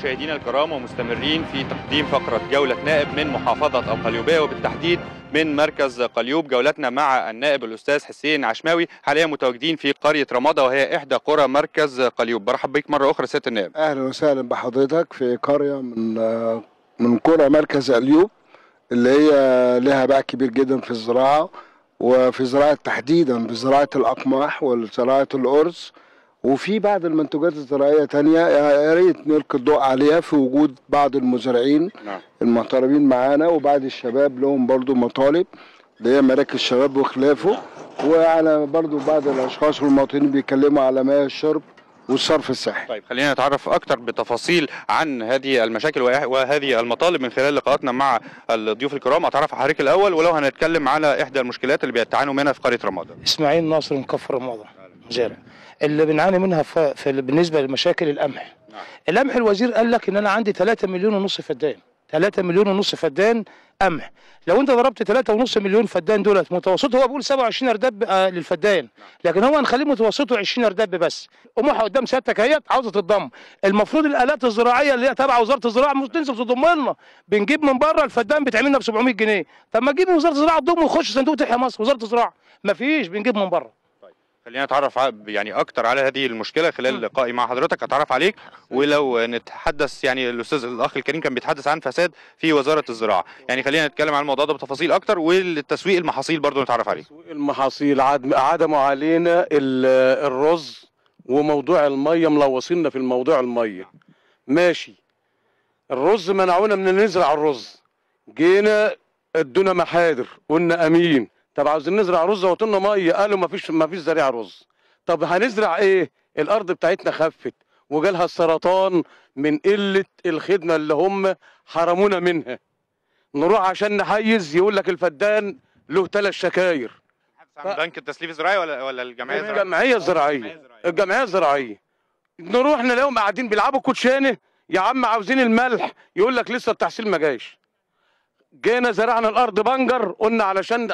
مشاهدينا الكرام ومستمرين في تقديم فقرة جولة نائب من محافظة القليوبية وبالتحديد من مركز قليوب. جولتنا مع النائب الأستاذ حسين عشماوي، حاليا متواجدين في قرية رمادة وهي إحدى قرى مركز قليوب. برحب بك مرة أخرى سيادة النائب. أهلا وسهلا بحضرتك في قرية من قرى مركز قليوب اللي هي لها باع كبير جدا في الزراعة، وفي زراعة تحديدا بزراعة الأقماح وزراعة الأرز، وفي بعض المنتجات الزراعية تانية يا ريت نلقي الضوء عليها في وجود بعض المزارعين المحترمين معانا، وبعض الشباب لهم برضو مطالب اللي هي مراكز الشباب وخلافه، وعلى برضو بعض الأشخاص والمواطنين بيتكلموا على مياه الشرب والصرف الصحي. طيب خلينا نتعرف أكتر بتفاصيل عن هذه المشاكل وهذه المطالب من خلال لقاءاتنا مع الضيوف الكرام. أتعرف حضرتك الأول، ولو هنتكلم على إحدى المشكلات اللي بيتعانوا منها في قرية رمادة. إسماعيل ناصر من كفر رمادة مزارع. اللي بنعاني منها بالنسبة لمشاكل القمح. القمح الوزير قال لك إن أنا عندي 3,5 مليون فدان، 3,5 مليون فدان قمح. لو انت ضربت 3.5 مليون فدان دولت متوسطه، هو بيقول 27 ارداب للفدان، لكن هو هنخليه متوسطه 20 ارداب بس. قماحه قدام سيادتك اهيت عاوزه تتضم. المفروض الالات الزراعيه اللي هي تبع وزاره الزراعه مش تنزل تضم لنا، بنجيب من بره الفدان بيتعمل لنا ب 700 جنيه. طب ما تجيب من وزاره الزراعه تضم ويخش صندوق تحيا مصر. وزاره الزراعه مفيش، بنجيب من بره. خلينا نتعرف يعني اكتر على هذه المشكله خلال لقائي مع حضرتك، اتعرف عليك. ولو نتحدث يعني الاخ الكريم كان بيتحدث عن فساد في وزاره الزراعه، يعني خلينا نتكلم عن الموضوع ده بتفاصيل اكتر، والتسويق المحاصيل برضو نتعرف عليه. تسويق المحاصيل عدموا علينا الرز، وموضوع الميه ملوثيننا في الموضوع الميه. ماشي، الرز منعونا من نزرع الرز، جينا ادونا محاضر قلنا امين. طب عاوزين نزرع رز وطولنا ميه، قالوا مفيش زريعه رز. طب هنزرع ايه؟ الارض بتاعتنا خفت وجالها السرطان من قله الخدمه اللي هم حرمونا منها. نروح عشان نحيز يقول لك الفدان له 3 شكاير. بنك التسليف الزراعي ولا الجمعيه الزراعيه؟ الجمعيه الزراعيه. الجمعيه الزراعيه. نروح نلاقيهم قاعدين بيلعبوا كوتشانه، يا عم عاوزين الملح، يقول لك لسه التحصيل ما جاش. جينا زرعنا الارض بنجر، قلنا علشان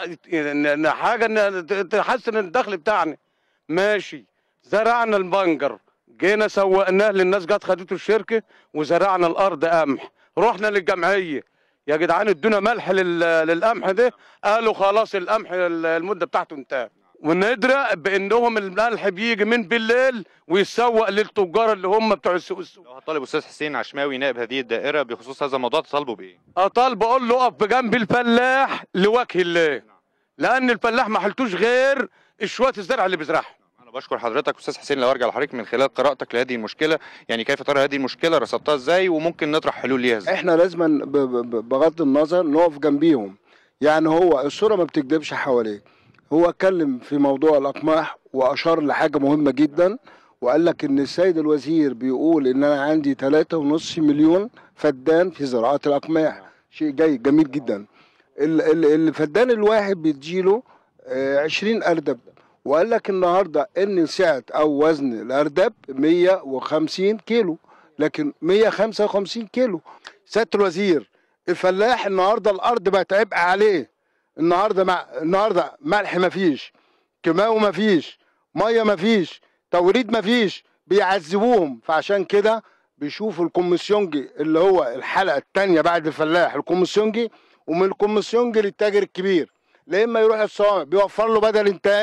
حاجه تحسن الدخل بتاعنا. ماشي، زرعنا البنجر، جينا سوقناه للناس، جت خدته الشركه وزرعنا الارض قمح. رحنا للجمعيه، يا جدعان ادونا ملح للقمح ده، قالوا خلاص القمح المده بتاعته انتهت. وندرى بانهم الملح بيجي من بالليل ويتسوق للتجار اللي هم بتوع السوق. لو هطالب استاذ حسين عشماوي نائب هذه الدائره بخصوص هذا الموضوع، تطالبه بايه؟ اطالبه اقول له اقف بجنب الفلاح لوجه الله، لان الفلاح ما حلتوش غير شويه الزرع اللي بيزرعها. انا بشكر حضرتك استاذ حسين. لو ارجع لحضرتك من خلال قراءتك لهذه المشكله، يعني كيف ترى هذه المشكله، رصدتها ازاي، وممكن نطرح حلول ليها ازاي؟ احنا لازم بغض النظر نقف جنبيهم. يعني هو الصوره ما بتكذبش حواليه. هو اتكلم في موضوع الاقماح واشار لحاجه مهمه جدا، وقال لك ان السيد الوزير بيقول ان انا عندي 3.5 مليون فدان في زراعه الاقماح. شيء جميل جدا. الفدان الواحد بيديله 20 اردب، وقال لك النهارده ان سعه او وزن الاردب 150 كيلو، لكن 155 كيلو. سياده الوزير، الفلاح النهارده الارض بقت عبء عليه. النهارده ملح مفيش، كيماوي مفيش، ميه مفيش، توريد مفيش، بيعذبوهم. فعشان كده بيشوفوا الكوميسيونجي اللي هو الحلقه الثانيه بعد الفلاح، الكوميسيونجي، ومن الكوميسيونجي للتاجر الكبير، لا اما يروح الصوامع بيوفر له بدل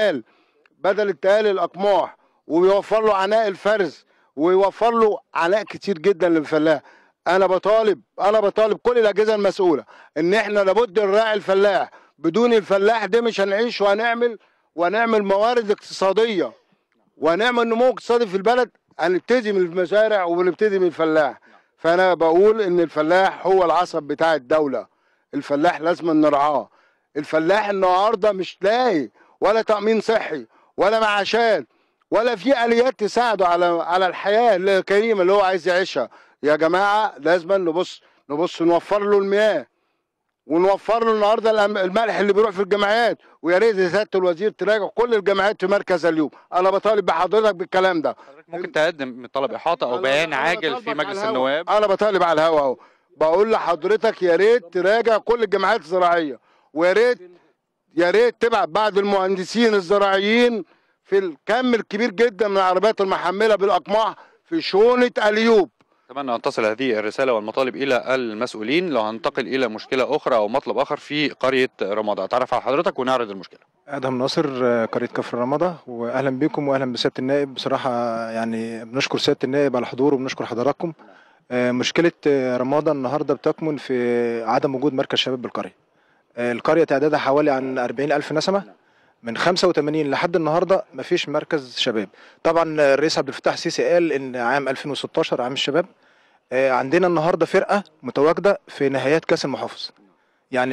انتقال الاقماح، وبيوفر له عناء الفرز، ويوفر له عناء كتير جدا للفلاح. انا بطالب كل الاجهزه المسؤوله ان احنا لابد نراعي الفلاح. بدون الفلاح ده مش هنعيش، وهنعمل موارد اقتصاديه، وهنعمل نمو اقتصادي في البلد. هنبتدي من المزارع وبنبتدي من الفلاح. فانا بقول ان الفلاح هو العصب بتاع الدوله. الفلاح لازم نرعاه. الفلاح النهارده مش لاقي ولا تامين صحي ولا معاشات ولا في اليات تساعده على الحياه الكريمه اللي هو عايز يعيشها. يا جماعه لازم نبص نوفر له المياه، ونوفر له النهارده الملح اللي بيروح في الجامعات. ويا ريت سياده الوزير تراجع كل الجامعات في مركز اليوم. انا بطالب بحضرتك بالكلام ده. ممكن تقدم طلب احاطه او بيان عاجل في مجلس النواب؟ انا بطالب على الهوا اهو، بقول لحضرتك يا ريت تراجع كل الجامعات الزراعيه، ويا ريت تبعت بعض المهندسين الزراعيين في الكم الكبير جدا من العربيات المحمله بالاقماح في شونه اليوب. أتمنى أن تصل هذه الرسالة والمطالب إلى المسؤولين. لو هننتقل إلى مشكلة أخرى أو مطلب آخر في قرية رمضة، أتعرف على حضرتك ونعرض المشكلة. ادهم ناصر، قرية كفر رمضة، واهلا بكم واهلا بسيادة النائب. بصراحة يعني بنشكر سيادة النائب على حضوره وبنشكر حضراتكم. مشكلة رمضة النهاردة بتكمن في عدم وجود مركز شباب بالقرية. القرية تعدادها حوالي عن 40,000 نسمة، من 85 لحد النهاردة مفيش مركز شباب. طبعا الرئيس عبد الفتاح السيسي قال ان عام 2016 عام الشباب. عندنا النهاردة فرقة متواجدة في نهايات كاس المحافظ، يعني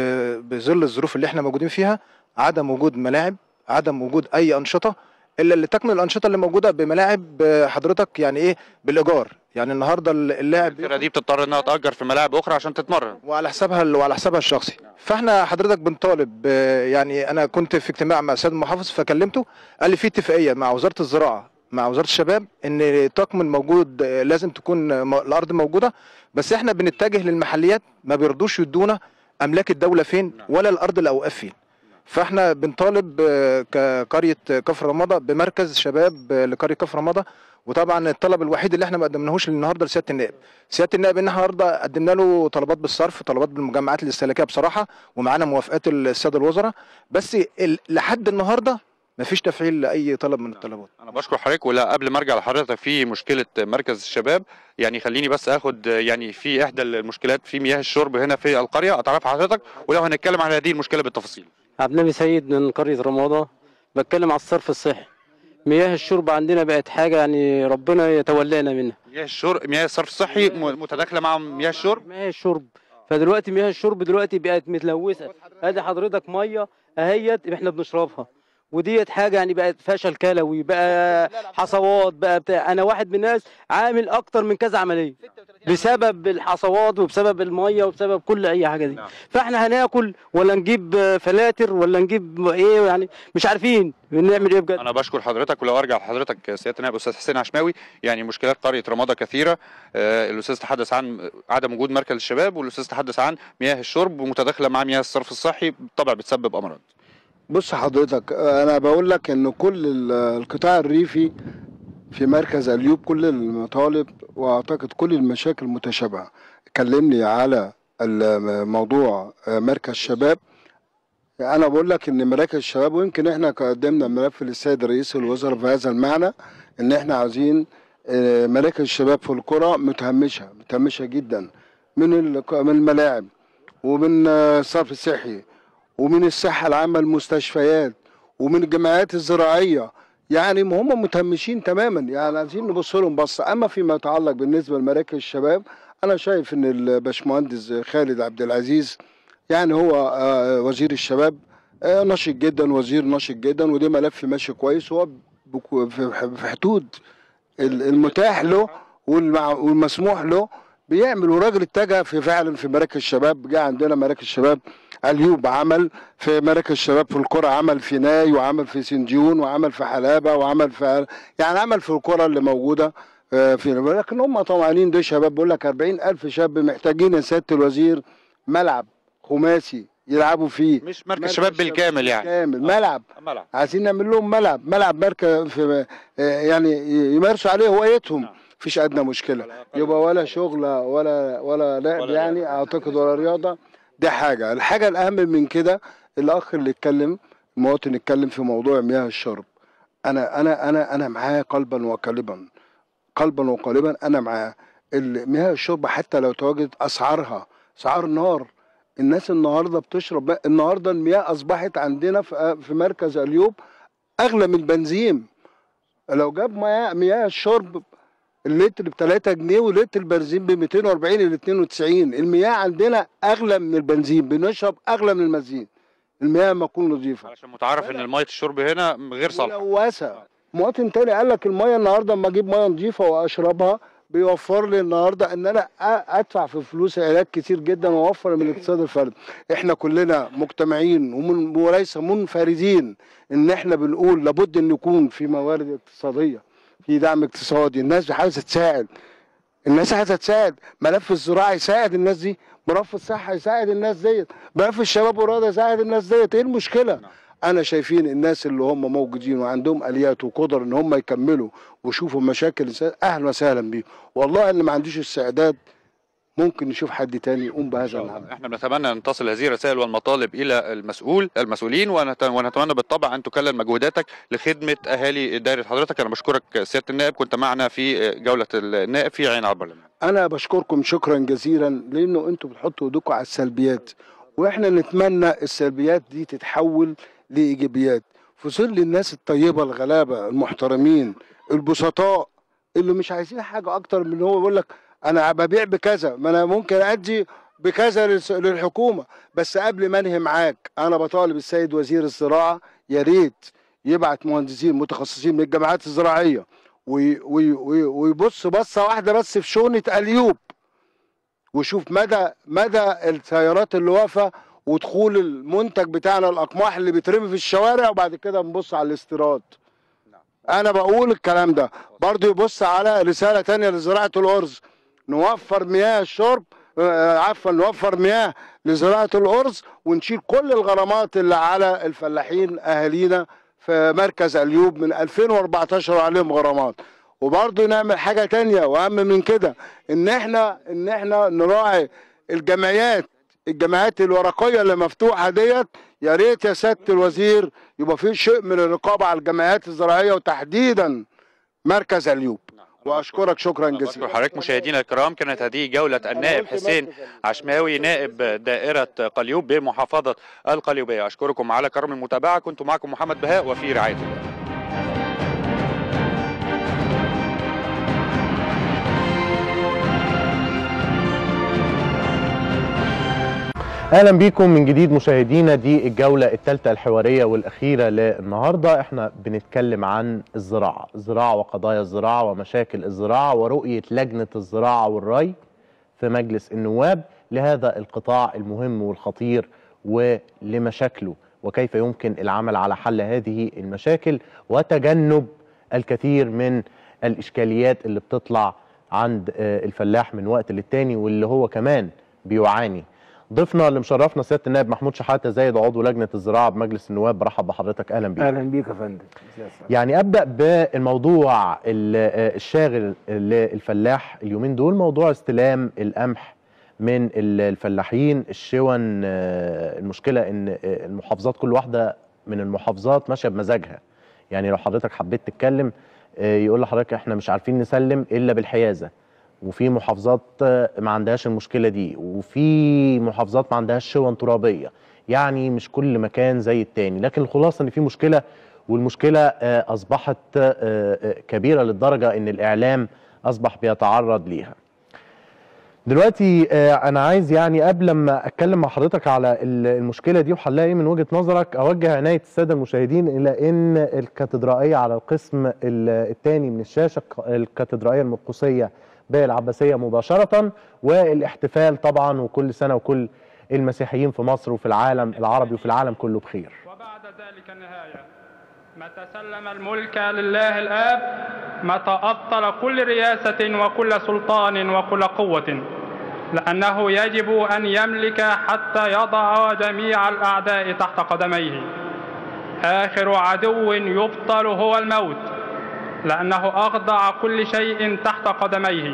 بظل الظروف اللي احنا موجودين فيها، عدم وجود ملاعب، عدم وجود اي انشطه الا اللي تكمل الانشطه اللي موجوده بملاعب حضرتك يعني ايه بالايجار. يعني النهارده اللاعب الفرقة دي بتضطر إنها تأجر في ملاعب أخرى عشان تتمرن وعلى حسابها الشخصي. فاحنا حضرتك بنطالب، يعني انا كنت في اجتماع مع السيد المحافظ فكلمته، قال لي في اتفاقيه مع وزاره الزراعه مع وزاره الشباب ان تكمن موجود، لازم تكون الارض موجوده، بس احنا بنتجه للمحليات ما بيرضوش يدونا املاك الدوله فين ولا الارض الاوقاف فين. فاحنا بنطالب كقريه كفر رمضه بمركز شباب لقريه كفر رمضه. وطبعا الطلب الوحيد اللي احنا ما قدمناهوش النهارده لسياده النائب، ان احنا النهارده قدمنا له طلبات بالصرف، طلبات بالمجمعات الاستهلاكيه بصراحه، ومعانا موافقات الساده الوزراء، بس لحد النهارده ما فيش تفعيل لاي طلب من الطلبات. أنا بشكر حضرتك. ولا قبل ما أرجع لحضرتك في مشكلة مركز الشباب، يعني خليني بس آخد يعني في إحدى المشكلات في مياه الشرب هنا في القرية، أتعرف حضرتك ولو هنتكلم على هذه المشكلة بالتفاصيل. عبد النبي سيد من قرية رمضة، بتكلم على الصرف الصحي. مياه الشرب عندنا بقت حاجة يعني ربنا يتولانا منها. مياه الصرف الصحي متداخلة مع مياه الشرب. مياه الشرب، فدلوقتي مياه الشرب دلوقتي بقت متلوثة. ادي حضرتك مية اهيت احنا بنشربها، وديت حاجة يعني بقت فشل كلوي، بقى حصوات، بقى بتاع. انا واحد من الناس عامل اكتر من كذا عملية بسبب الحصوات وبسبب المية وبسبب كل اي حاجة دي. فاحنا هناكل ولا نجيب فلاتر ولا نجيب ايه؟ يعني مش عارفين بنعمل ايه بجد. انا بشكر حضرتك. ولو ارجع لحضرتك سياده النائب استاذ حسين عشماوي، يعني مشكلات قريه رمضه كثيره. الاستاذ تحدث عن عدم وجود مركز الشباب، والاستاذ تحدث عن مياه الشرب ومتداخله مع مياه الصرف الصحي، بالطبع بتسبب امراض. بص حضرتك، انا بقول لك ان كل القطاع الريفي في مركز اليوب كل المطالب واعتقد كل المشاكل متشابهه. كلمني على الموضوع مركز شباب، انا بقول لك ان مراكز الشباب، ويمكن احنا قدمنا ملف للسيد رئيس الوزراء في هذا المعنى، ان احنا عاوزين مراكز الشباب في القرى متهمشه جدا، من الملاعب ومن الصرف الصحي ومن الصحه العامه، المستشفيات ومن الجمعيات الزراعيه. يعني هم متهمشين تماما، يعني عايزين نبص لهم بصه. اما فيما يتعلق بالنسبه لمراكز الشباب، انا شايف ان الباشمهندس خالد عبد العزيز يعني هو وزير الشباب نشط جدا، وزير نشط جدا، ودي ملف ماشي كويس، وهو في حدود المتاح له والمسموح له بيعمل. وراجل اتجه فعلا في مراكز الشباب. جه عندنا مراكز الشباب اليوب، عمل في مراكز الشباب في القرى، عمل في ناي وعمل في سنجيون وعمل في حلابه وعمل في يعني عمل في القرى اللي موجوده لكن هم طمعانين. دول شباب، بقول لك 40,000 شاب محتاجين يا سياده الوزير ملعب خماسي يلعبوا فيه، مش مركز شباب بالكامل، يعني كامل ملعب. عايزين نعمل لهم ملعب مركز في يعني يمارسوا عليه هوايتهم. مفيش ادنى مشكله، يبقى ولا شغل ولا لعب يعني اعتقد، ولا رياضه. دي حاجه. الحاجه الاهم من كده، الاخ اللي اتكلم، المواطن اتكلم في موضوع مياه الشرب. انا معاه قلبا وقالبا، انا معاه. مياه الشرب حتى لو تواجد اسعار نار، الناس النهارده بتشرب. النهارده المياه اصبحت عندنا في مركز اليوب اغلى من البنزين. لو جاب مياه الشرب اللتر ب 3 جنيه ولتر البنزين ب 240 ل 92. المياه عندنا اغلى من البنزين، بنشرب اغلى من البنزين. المياه ما تكون نظيفه، علشان متعرف ان ميه الشرب هنا غير صالحه، ملوثه. مواطن تاني قال لك المياه النهارده اما اجيب مياه نظيفه واشربها بيوفر لي النهارده ان انا ادفع في فلوس علاج كتير جدا واوفر من الاقتصاد الفردي. احنا كلنا مجتمعين وليس منفردين ان احنا بنقول لابد ان يكون في موارد اقتصاديه، في دعم اقتصادي. الناس عايزه تساعد، ملف الزراعه يساعد الناس دي، ملف الصحه يساعد الناس ديت، ملف الشباب والرياضه يساعد الناس ديت. ايه المشكله؟ انا شايفين الناس اللي هم موجودين وعندهم اليات وقدر ان هم يكملوا ويشوفوا مشاكل الانسان، اهلا وسهلا بيهم. والله اللي ما عندوش استعداد ممكن نشوف حد تاني يقوم بهذا العمل. احنا بنتمنى ان تصل هذه الرسائل والمطالب الى المسؤولين، ونتمنى بالطبع ان تكلل مجهوداتك لخدمه اهالي دايره حضرتك. انا بشكرك سياده النائب، كنت معنا في جوله النائب في عين على البرلمان. انا بشكركم شكرا جزيلا، لانه انتم بتحطوا ايدكم على السلبيات، واحنا نتمنى السلبيات دي تتحول لايجابيات في ظل الناس الطيبه الغلابه المحترمين البسطاء اللي مش عايزين حاجه اكتر من هو يقول لك انا ببيع بكذا، ما انا ممكن ادي بكذا للحكومه. بس قبل ما انهي معاك، انا بطالب السيد وزير الزراعه يا ريت يبعت مهندسين متخصصين من الجامعات الزراعيه ويبص بصه واحده بس في شؤونه قليوب، وشوف مدى السيارات اللي واقفه ودخول المنتج بتاعنا الاقماح اللي بيترمي في الشوارع، وبعد كده نبص على الاستيراد. انا بقول الكلام ده برضه. يبص على رساله تانية لزراعه الارز، نوفر مياه الشرب، نوفر مياه لزراعه الارز، ونشيل كل الغرامات اللي على الفلاحين اهالينا في مركز قليوب من 2014 عليهم غرامات. وبرضه نعمل حاجه تانية واهم من كده، ان احنا نراعي الجمعيات الورقيه اللي مفتوحه ديت. يا ريت يا سياده الوزير يبقى في شيء من الرقابه على الجمعيات الزراعيه وتحديدا مركز قليوب. واشكرك شكرا جزيلا. حضرتك مشاهدينا الكرام، كانت هذه جوله النائب حسين عشماوي نائب دائره قليوب بمحافظه القليوبيه. اشكركم على كرم المتابعه، كنت معكم محمد بهاء وفي رعايه الله. اهلا بيكم من جديد مشاهدينا. دي الجوله الثالثه الحواريه والاخيره للنهارده. احنا بنتكلم عن الزراعه وقضايا الزراعه ومشاكل الزراعه ورؤيه لجنه الزراعه والري في مجلس النواب لهذا القطاع المهم والخطير ولمشاكله، وكيف يمكن العمل على حل هذه المشاكل وتجنب الكثير من الاشكاليات اللي بتطلع عند الفلاح من وقت للتاني واللي هو كمان بيعاني. ضيفنا اللي مشرفنا سياده النائب محمود شحاته زايد، عضو لجنه الزراعه بمجلس النواب. برحب بحضرتك، اهلا بيك. اهلا بيك يا فندم. يعني ابدا بالموضوع الشاغل للفلاح اليومين دول، موضوع استلام القمح من الفلاحين الشون. المشكله ان المحافظات كل واحده من المحافظات ماشيه بمزاجها. يعني لو حضرتك حبيت تتكلم يقول لحضرتك احنا مش عارفين نسلم الا بالحيازه، وفي محافظات ما عندهاش المشكله دي، وفي محافظات ما عندهاش شون ترابيه. يعني مش كل مكان زي التاني، لكن الخلاصه ان في مشكله، والمشكله اصبحت كبيره للدرجه ان الاعلام اصبح بيتعرض ليها. دلوقتي انا عايز يعني قبل ما اتكلم مع حضرتك على المشكله دي وحلها ايه من وجهه نظرك، اوجه عنايه الساده المشاهدين الى ان الكاتدرائيه على القسم الثاني من الشاشه، الكاتدرائيه المقدسيه بالعباسيه مباشره، والاحتفال طبعا، وكل سنه وكل المسيحيين في مصر وفي العالم العربي وفي العالم كله بخير. وبعد ذلك النهايه، متى سلم الملك لله الآب، متى أبطل كل رياسة وكل سلطان وكل قوة، لأنه يجب أن يملك حتى يضع جميع الأعداء تحت قدميه. آخر عدو يبطل هو الموت، لأنه أخضع كل شيء تحت قدميه.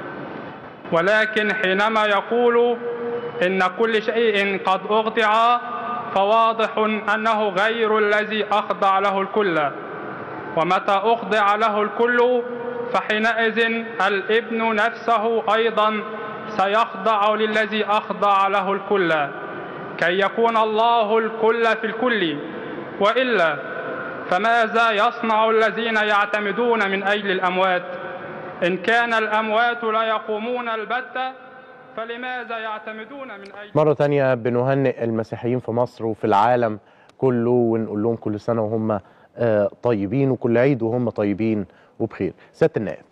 ولكن حينما يقول إن كل شيء قد أخضع، فواضح أنه غير الذي أخضع له الكل. ومتى أخضع له الكل، فحينئذ الابن نفسه أيضا سيخضع للذي أخضع له الكل، كي يكون الله الكل في الكل. وإلا فماذا يصنع الذين يعتمدون من أجل الأموات؟ إن كان الأموات لا يقومون البتة، فلماذا يعتمدون من أجل؟ مرة تانية بنهنئ المسيحيين في مصر وفي العالم كله، ونقول لهم كل سنة وهم طيبين، وكل عيد وهم طيبين وبخير. سيادة النائب،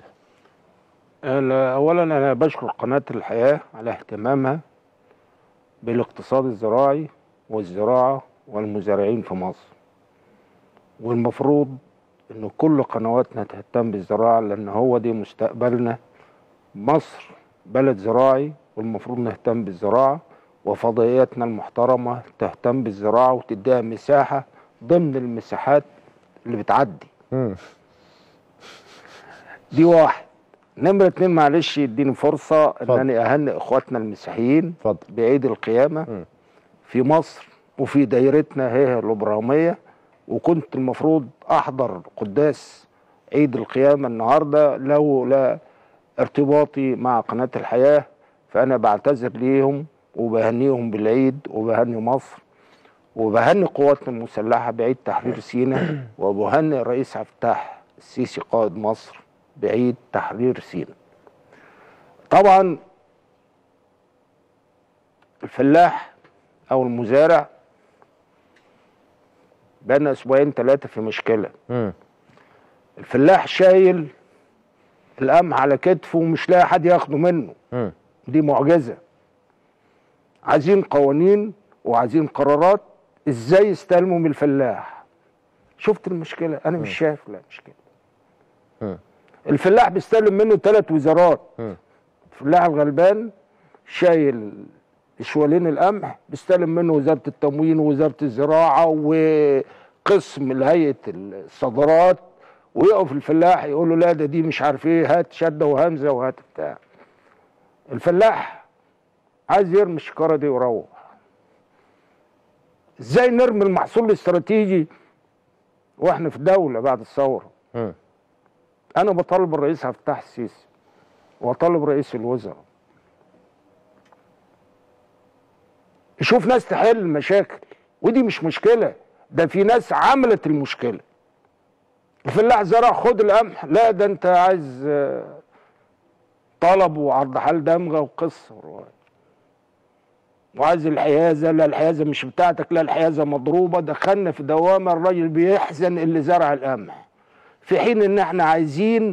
أولا أنا بشكر قناة الحياة على اهتمامها بالاقتصاد الزراعي والزراعة والمزارعين في مصر، والمفروض إن كل قنواتنا تهتم بالزراعة، لأن هو دي مستقبلنا. مصر بلد زراعي، والمفروض نهتم بالزراعة، وفضائياتنا المحترمة تهتم بالزراعة وتديها مساحة ضمن المساحات اللي بتعدي. دي واحد. نمرة 2 معلش اديني فرصة انني اهنئ اخواتنا المسيحيين بعيد القيامة في مصر وفي دايرتنا هي الابراهيمية، وكنت المفروض احضر قداس عيد القيامة النهاردة لولا ارتباطي مع قناة الحياة، فانا بعتذر ليهم وبهنيهم بالعيد وبهني مصر وبهني قواتنا المسلحة بعيد تحرير سيناء وبهني الرئيس عبد الفتاح السيسي قائد مصر بعيد تحرير سيناء. طبعا الفلاح او المزارع بقالنا اسبوعين 3 في مشكله. الفلاح شايل القمح على كتفه ومش لاقي حد ياخده منه. دي معجزه. عايزين قوانين وعايزين قرارات ازاي يستلموا من الفلاح. شفت المشكله؟ انا مش شايف لا مشكله. الفلاح بيستلم منه 3 وزارات. الفلاح الغلبان شايل شوالين القمح بيستلم منه وزاره التموين ووزاره الزراعه وقسم لهيئه الصادرات، ويقف الفلاح يقول له لا ده دي مش عارف ايه، هات شده وهمزه وهات بتاع. الفلاح عايز يرمي الشكاره دي ويروح. ازاي نرمي المحصول الاستراتيجي واحنا في دوله بعد الثوره؟ انا بطالب الرئيس عبد الفتاح السيسي وطالب رئيس الوزراء يشوف ناس تحل المشاكل، ودي مش مشكله، ده في ناس عملت المشكله. الفلاح زرع خد القمح، لا ده انت عايز طلب وعرض حال دمغه وقصه وروايه. وعايز الحيازه، لا الحيازه مش بتاعتك، لا الحيازه مضروبه. دخلنا في دوامه الراجل بيحزن اللي زرع القمح، في حين ان احنا عايزين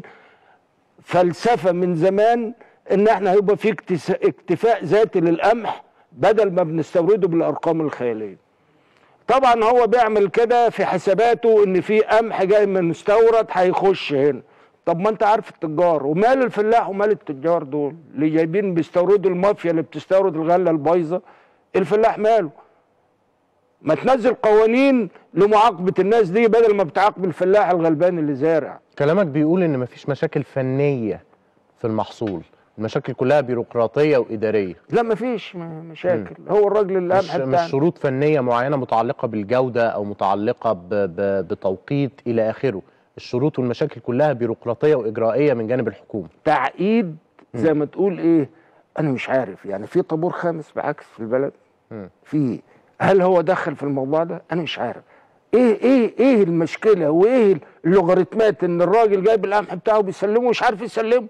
فلسفه من زمان ان احنا هيبقى في اكتفاء ذاتي للقمح بدل ما بنستورده بالارقام الخياليه. طبعا هو بيعمل كده في حساباته ان في قمح جاي من مستورد هيخش هنا. طب ما انت عارف التجار ومال الفلاح ومال التجار دول اللي جايبين بيستوردوا المافيا اللي بتستورد الغله البايظه. الفلاح ماله؟ ما تنزل قوانين لمعاقبه الناس دي بدل ما بتعاقب الفلاح الغلبان اللي زارع. كلامك بيقول ان مفيش مشاكل فنيه في المحصول، المشاكل كلها بيروقراطيه واداريه. لا مفيش مشاكل. هو الراجل القمح مش شروط فنيه معينه متعلقه بالجوده او متعلقه بتوقيت الى اخره. الشروط والمشاكل كلها بيروقراطيه واجرائيه من جانب الحكومه. تعقيد زي ما تقول ايه، انا مش عارف يعني. في طابور خامس بعكس في البلد. في هل هو دخل في الموضوع ده؟ انا مش عارف. ايه المشكله وايه اللوغاريتمات ان الراجل جايب القمح بتاعه بيسلمه ومش عارف يسلمه.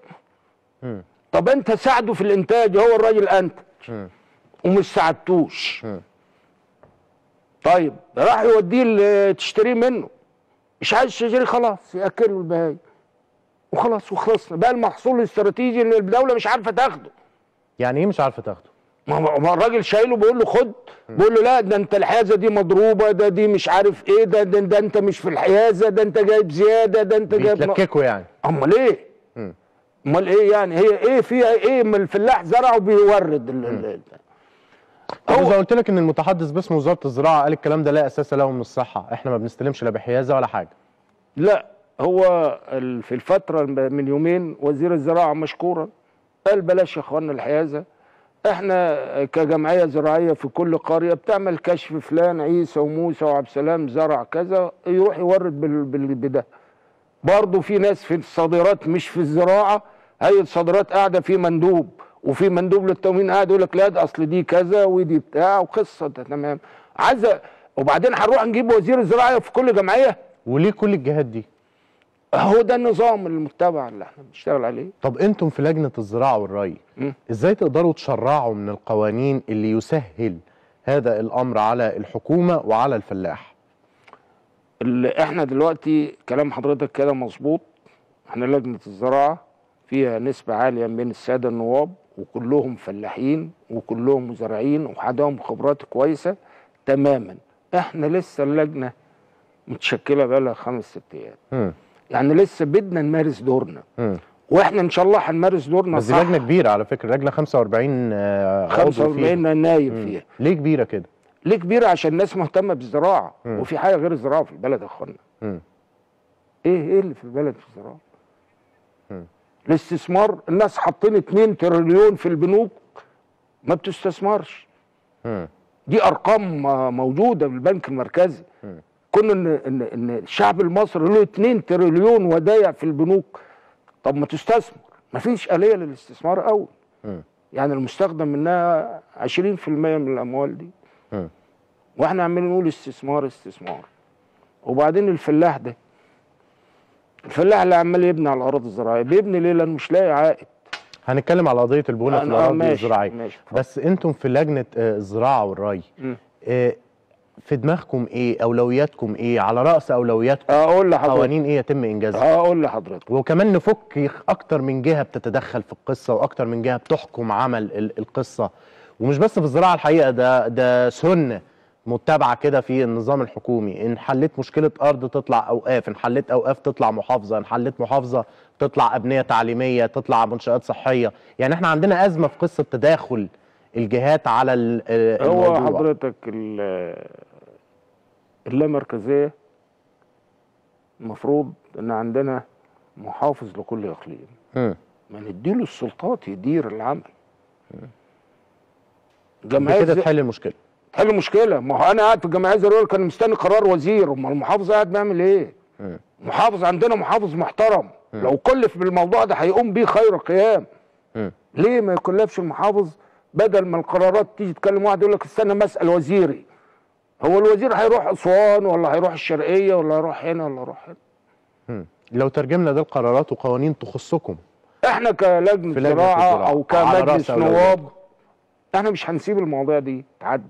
طب انت ساعده في الانتاج، هو الراجل انتج ومش ساعدتوش. طيب راح يوديه اللي تشتريه منه، مش عايز تشتري خلاص ياكله البهايم وخلاص وخلصنا. بقى المحصول الاستراتيجي اللي الدوله مش عارفه تاخده. يعني ايه مش عارفه تاخده؟ ما الراجل شايله بيقول له خد، بيقول له لا ده انت الحيازه دي مضروبه، ده دي مش عارف ايه، ده انت مش في الحيازه، ده انت جايب زياده، ده انت جايب بيتلككوا يعني. امال ايه؟ امال ايه يعني؟ هي ايه فيها ايه؟ ما الفلاح زرعه بيورد إذا قلت لك ان المتحدث باسم وزاره الزراعه قال الكلام ده لا اساس له من الصحه، احنا ما بنستلمش لا بحيازه ولا حاجه. لا هو في الفتره من يومين وزير الزراعه مشكورا قال بلاش يا اخوانا الحيازه، احنا كجمعيه زراعيه في كل قريه بتعمل كشف فلان عيسى وموسى وعبد السلام زرع كذا، يروح يورد بده. برضه في ناس في الصادرات مش في الزراعه، هيئه الصادرات قاعده في مندوب، وفي مندوب للتموين قاعد يقول لك لا ده اصل دي كذا ودي بتاع وقصه. تمام. وبعدين هنروح نجيب وزير الزراعه في كل جمعيه؟ وليه كل الجهات دي؟ هو ده النظام المتبع اللي احنا بنشتغل عليه. طب انتم في لجنه الزراعه والري ازاي تقدروا تشرعوا من القوانين اللي يسهل هذا الامر على الحكومه وعلى الفلاح؟ احنا دلوقتي كلام حضرتك كده مظبوط. احنا لجنه الزراعه فيها نسبه عاليه من الساده النواب وكلهم فلاحين وكلهم مزارعين وعندهم خبرات كويسه تماما. احنا لسه اللجنه متشكله بقى لها 5-6 ايام. يعني لسه بدنا نمارس دورنا. واحنا ان شاء الله هنمارس دورنا. بس دي لجنه كبيره على فكره، لجنه 45 45 نايب فيها. ليه كبيره كده؟ ليه كبيره؟ عشان الناس مهتمه بالزراعه. وفي حاجه غير الزراعه في البلد يا اخوانا؟ ايه اللي في البلد في الزراعه؟ الاستثمار. الناس حاطين 2 تريليون في البنوك ما بتستثمرش. دي ارقام موجوده في البنك المركزي. كنا ان الشعب المصري له 2 تريليون ودايع في البنوك. طب ما تستثمر. ما فيش آلية للاستثمار قوي. يعني المستخدم منها 20% من الاموال دي. واحنا عمالين نقول استثمار استثمار. وبعدين الفلاح ده، الفلاح اللي عمال يبني على الاراضي الزراعيه بيبني ليه؟ لانه مش لاقي عائد. هنتكلم على قضيه البنى في الاراضي الزراعيه. ماشي. بس انتم في لجنه الزراعه والري، في دماغكم ايه؟ اولوياتكم ايه؟ على راس اولوياتكم اقول لحضرتك قوانين ايه يتم انجازها؟ اقول لحضرتك. وكمان نفك اكتر من جهه بتتدخل في القصه، واكتر من جهه بتحكم عمل القصه. ومش بس في الزراعه الحقيقه، ده سنه متبعه كده في النظام الحكومي. ان حليت مشكله ارض تطلع اوقاف، ان حليت اوقاف تطلع محافظه، ان حليت محافظه تطلع ابنيه تعليميه، تطلع منشات صحيه. يعني احنا عندنا ازمه في قصه تداخل الجهات على الموضوع. هو حضرتك اللامركزيه المفروض ان عندنا محافظ لكل اقليم. ما نديله السلطات يدير العمل. كده تحل المشكله. تحل المشكله. ما هو انا قاعد في الجمعيه الزراعيه كان مستني قرار وزير، امال المحافظ قاعد بيعمل ايه؟ محافظ عندنا محافظ محترم. لو كلف بالموضوع ده هيقوم بيه خير قيام. ليه ما يكلفش المحافظ؟ بدل ما القرارات تيجي تكلم واحد يقول لك استنى ما اسال وزيري. هو الوزير هيروح اسوان ولا هيروح الشرقيه ولا هيروح هنا ولا هيروح هنا؟ لو ترجمنا ده القرارات وقوانين تخصكم احنا كلجنه زراعه او كمجلس نواب، احنا مش هنسيب المواضيع دي تعدي.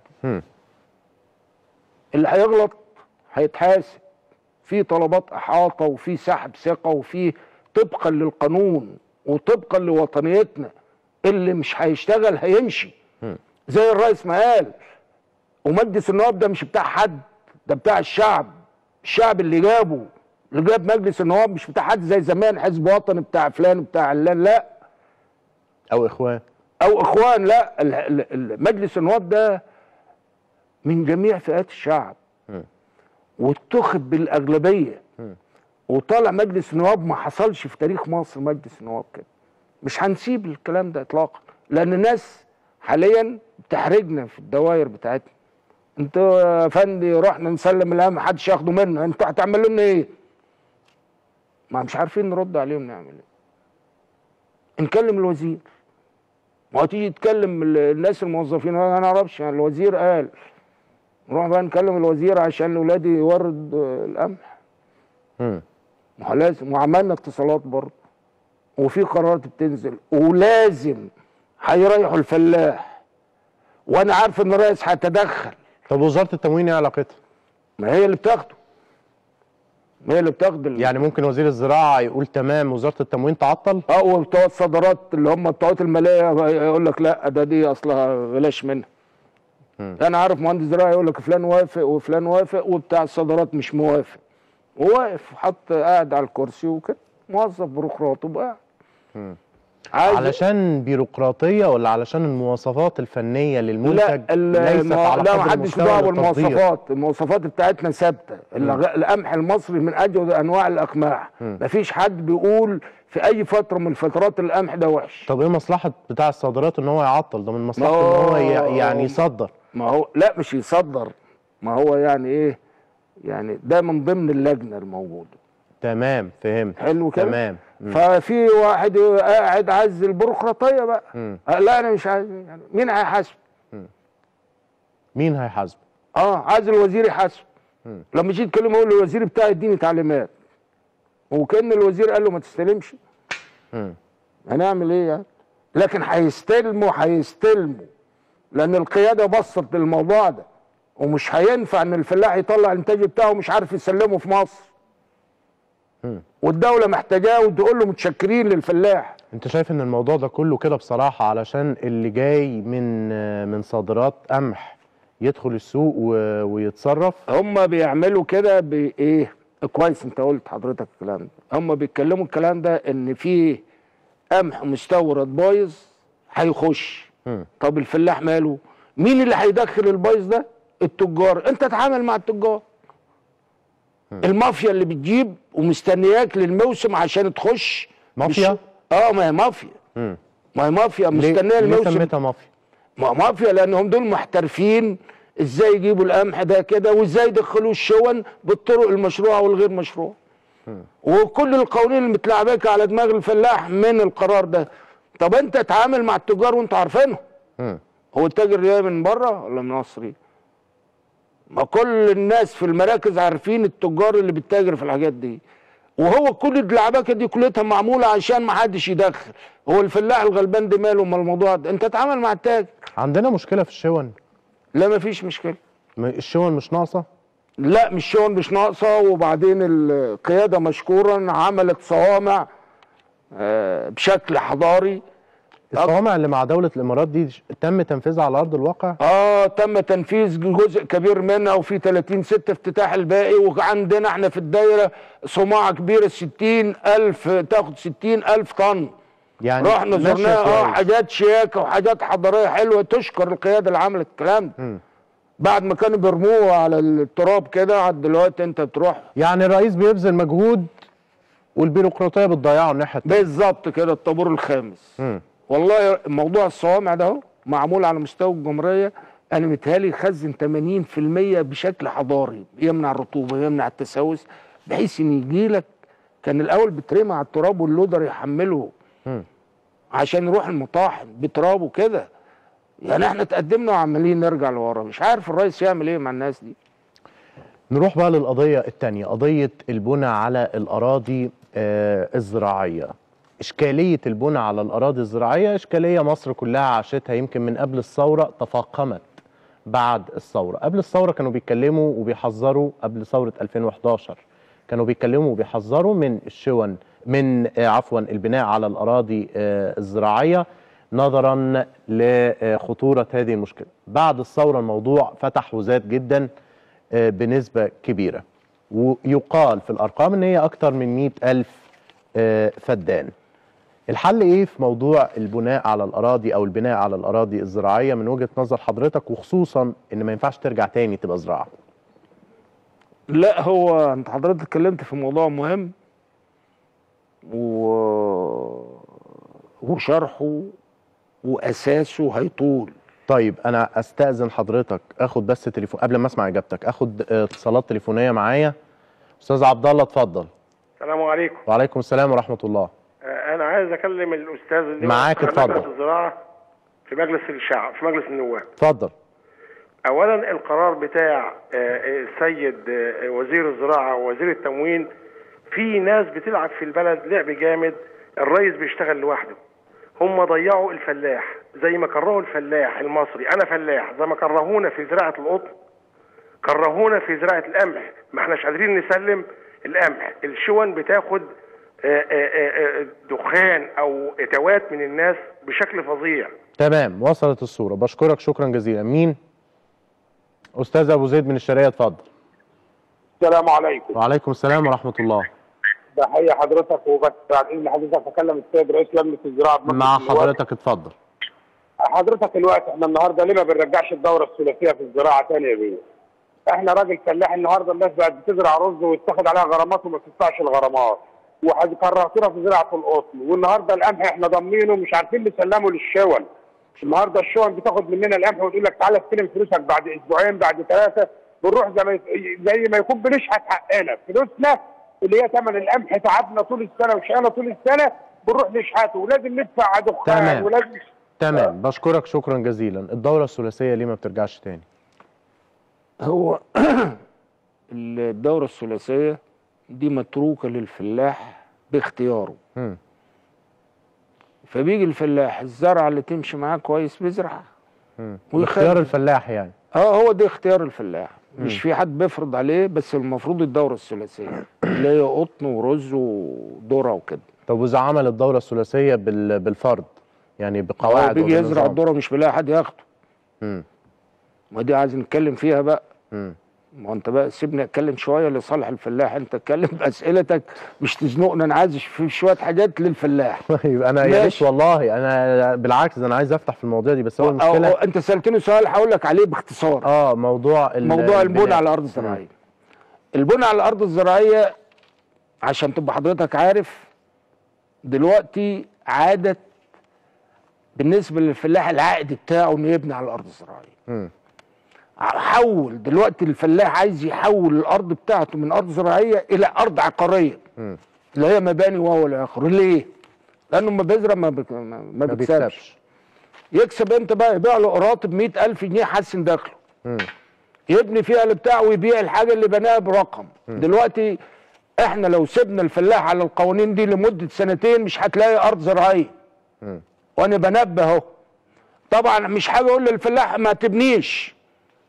اللي هيغلط هيتحاسب. في طلبات احاطه وفي سحب ثقه وفي طبقا للقانون وطبقا لوطنيتنا. اللي مش هيشتغل هيمشي زي الرئيس ما قال. ومجلس النواب ده مش بتاع حد، ده بتاع الشعب. الشعب اللي جاب مجلس النواب، مش بتاع حد زي زمان حزب وطني بتاع فلان وبتاع علان. لا، او اخوان لا. مجلس النواب ده من جميع فئات الشعب واتخذ بالاغلبيه. وطالع مجلس النواب ما حصلش في تاريخ مصر مجلس النواب كده. مش هنسيب الكلام ده اطلاقا، لان الناس حاليا بتحرجنا في الدوائر بتاعتنا. انتوا يا فندي رحنا نسلم الامن محدش ياخده منا، انتوا هتعملوا لنا ايه؟ ما مش عارفين نرد عليهم نعمل ايه. نكلم الوزير، ما هتيجي تكلم الناس الموظفين ما نعرفش. يعني الوزير قال نروح بقى نكلم الوزير عشان ولادي يورد القمح. ما هو لازم. وعملنا اتصالات برضه وفي قرارات بتنزل ولازم هيريحوا الفلاح. وانا عارف ان الرئيس هيتدخل. طب وزاره التموين ايه علاقتها؟ ما هي اللي بتاخده. يعني ممكن وزير الزراعه يقول تمام وزاره التموين تعطل؟ وبتوع الصادرات اللي هم بتوع الماليه يقول لك لا ده دي اصلها غلاش منها. انا عارف مهندس زراعه يقول لك فلان وافق وفلان وافق وبتاع الصادرات مش موافق. وواقف حط قاعد على الكرسي وكده موظف بيروقراطي وقاعد. علشان بيروقراطيه ولا علشان المواصفات الفنيه للمنتج ليست على لا، قدر ما حدش دعوه بالمواصفات. المواصفات بتاعتنا ثابته. القمح المصري من اجود انواع الاقماح. مفيش حد بيقول في اي فتره من الفترات القمح ده وحش. طب ايه مصلحه بتاع الصادرات ان هو يعطل؟ ده من مصلحته ان هو يعني يصدر. ما هو لا مش يصدر. ما هو يعني ايه؟ يعني ده من ضمن اللجنه الموجوده. تمام، فهمت. حلو كده. تمام. ففي واحد قاعد عايز البيروقراطيه بقى. لا انا مش عايز. يعني مين هيحاسب؟ مين هيحاسب؟ عايز الوزير يحاسب. لما جيت تكلم يقول له الوزير بتاعي اديني تعليمات. وكان الوزير قال له ما تستلمش. هنعمل ايه يعني؟ لكن هيستلموا لان القياده بصت للموضوع ده. ومش هينفع ان الفلاح يطلع الانتاج بتاعه مش عارف يسلمه في مصر. والدوله محتاجاه وتقول له متشكرين للفلاح. انت شايف ان الموضوع ده كله كده بصراحه علشان اللي جاي من صادرات قمح يدخل السوق ويتصرف؟ هم بيعملوا كده بايه؟ كويس انت قلت حضرتك الكلام ده. هم بيتكلموا الكلام ده ان في قمح مستورد بايظ هيخش. طب الفلاح ماله؟ مين اللي هيدخل البايظ ده؟ التجار، انت اتعامل مع التجار. المافيا اللي بتجيب ومستنياك للموسم عشان تخش. مافيا؟ ما هي مافيا. ما هي مافيا مستنيه الموسم. ليه سميتها مافيا؟ ما مافيا لانهم دول محترفين ازاي يجيبوا القمح ده كده، وازاي يدخلوه الشون بالطرق المشروعه والغير مشروعه. وكل القوانين اللي متلعبكه على دماغ الفلاح من القرار ده. طب انت اتعامل مع التجار وانت عارفينهم. هو التاجر جاي من بره ولا من مصري؟ ما كل الناس في المراكز عارفين التجار اللي بتتاجر في الحاجات دي. وهو كل اللعبكه دي كلها معموله عشان ما حدش يدخل. هو الفلاح الغلبان ده ماله ما الموضوع ده؟ انت اتعامل مع التاجر. عندنا مشكله في الشون؟ لا ما فيش مشكله. الشون مش ناقصه؟ لا مش شون مش ناقصه. وبعدين القياده مشكورا عملت صوامع بشكل حضاري. الصوامع اللي مع دولة الإمارات دي تم تنفيذها على أرض الواقع؟ تم تنفيذ جزء كبير منها وفي 30/6 افتتاح الباقي. وعندنا احنا في الدايرة صومعة كبيرة 60,000 تاخد 60,000 طن. يعني رحنا زرناها حاجات شياكة وحاجات حضارية حلوة تشكر القيادة اللي عملت الكلام ده. بعد ما كانوا بيرموها على التراب كده على دلوقتي انت بتروح. يعني الرئيس بيبذل مجهود والبيروقراطية بتضيعه الناحية التانية. بالظبط كده الطابور الخامس. والله موضوع الصوامع ده اهو معمول على مستوى الجمهوريه. انا متهيألي يخزن 80% بشكل حضاري، يمنع الرطوبه يمنع التسوس، بحيث ان يجي لك. كان الاول بترمي على التراب واللودر يحمله عشان يروح المطاحن بترابه كده. يعني احنا تقدمنا وعمالين نرجع لورا. مش عارف الرئيس يعمل ايه مع الناس دي. نروح بقى للقضيه الثانيه، قضيه البناء على الاراضي الزراعيه. إشكالية البناء على الأراضي الزراعية إشكالية مصر كلها عاشتها يمكن من قبل الثورة، تفاقمت بعد الثورة. قبل الثورة كانوا بيتكلموا وبيحذروا، قبل ثورة 2011 كانوا بيتكلموا وبيحذروا من الشون البناء على الأراضي الزراعية نظرا لخطورة هذه المشكلة. بعد الثورة الموضوع فتح وزاد جدا بنسبة كبيرة، ويقال في الأرقام إن هي أكتر من 100,000 فدان. الحل ايه في موضوع البناء على الاراضي او البناء على الاراضي الزراعيه من وجهه نظر حضرتك، وخصوصا ان ما ينفعش ترجع تاني تبقى زراعه؟ لا هو انت حضرتك اتكلمت في موضوع مهم وشرحه واساسه هيطول. طيب انا استاذن حضرتك اخد بس تليفون قبل ما اسمع اجابتك، اخد اتصالات تليفونيه معايا. استاذ عبد الله اتفضل. السلام عليكم. وعليكم السلام ورحمه الله. انا عايز اكلم الاستاذ اللي معاك اتفضل. الزراعه في مجلس الشعب في مجلس النواب. اتفضل. اولا القرار بتاع السيد وزير الزراعه ووزير التموين، في ناس بتلعب في البلد لعب جامد. الرئيس بيشتغل لوحده. هم ضيعوا الفلاح زي ما كرهوا الفلاح المصري. انا فلاح زي ما كرهونا في زراعه القطن كرهونا في زراعه القمح. ما احناش قادرين نسلم القمح. الشون بتاخد دخان او اتوات من الناس بشكل فظيع. تمام وصلت الصوره، بشكرك شكرا جزيلا. مين؟ استاذ ابو زيد من الشرقيه اتفضل. السلام عليكم. وعليكم السلام ورحمه الله. بحيي حضرتك وبس بعدين حضرتك اكلم السيد رئيس لجنه الزراعه مع حضرتك اتفضل. حضرتك الوقت احنا النهارده ليه ما بنرجعش الدوره الثلاثيه في الزراعه ثاني يا بيه؟ احنا راجل فلاح النهارده الناس بقت بتزرع رز ويتاخد عليها غرامات وما تدفعش الغرامات، وكرهتونا في زراعه القطن، والنهارده القمح احنا ضامنينه ومش عارفين نسلمه للشون. النهارده الشون بتاخد مننا القمح وتقول لك تعالى استلم فلوسك بعد اسبوعين بعد ثلاثه، بنروح زي ما يكون بنشحت حقنا، فلوسنا اللي هي ثمن القمح تعبنا طول السنه وشقانا طول السنه بنروح نشحته ولازم ندفع دخان ولازم. تمام بشكرك شكرا جزيلا. الدوره الثلاثيه ليه ما بترجعش تاني؟ هو الدوره الثلاثيه دي متروكه للفلاح باختياره. فبيجي الفلاح الزرعه اللي تمشي معاه كويس بيزرعها. اختيار الفلاح يعني. هو ده اختيار الفلاح. مش في حد بيفرض عليه، بس المفروض الدوره الثلاثيه اللي هي قطن ورز وذره وكده. طب واذا عمل الدوره الثلاثيه بالفرض يعني بقواعد بيجي يزرع الذره مش بيلاقي حد ياخده. ما دي عايز نتكلم فيها بقى. ما انت بقى سيبني اتكلم شويه لصالح الفلاح، انت اتكلم باسئلتك مش تزنقنا، انا عايز في شويه حاجات للفلاح. طيب انا يا ريت والله، انا بالعكس انا عايز افتح في المواضيع دي، بس هو المشكله انت سالتني سؤال هقول لك عليه باختصار. موضوع البناء على الارض الزراعيه. البناء على الارض الزراعيه عشان تبقى حضرتك عارف دلوقتي عادت بالنسبه للفلاح العائد بتاعه انه يبني على الارض الزراعيه. حول دلوقتي الفلاح عايز يحول الارض بتاعته من ارض زراعيه الى ارض عقاريه اللي هي مباني وهو الاخر. ليه؟ لانه ما بيزرع ما بيكسبش. يكسب امتى بقى؟ يبيع له قراط ب 100,000 جنيه يحسن دخله. يبني فيها اللي بتاعه ويبيع الحاجه اللي بناها برقم. دلوقتي احنا لو سيبنا الفلاح على القوانين دي لمده سنتين مش هتلاقي ارض زراعيه. وانا بنبه اهو. طبعا مش حاجه اقول للفلاح ما تبنيش.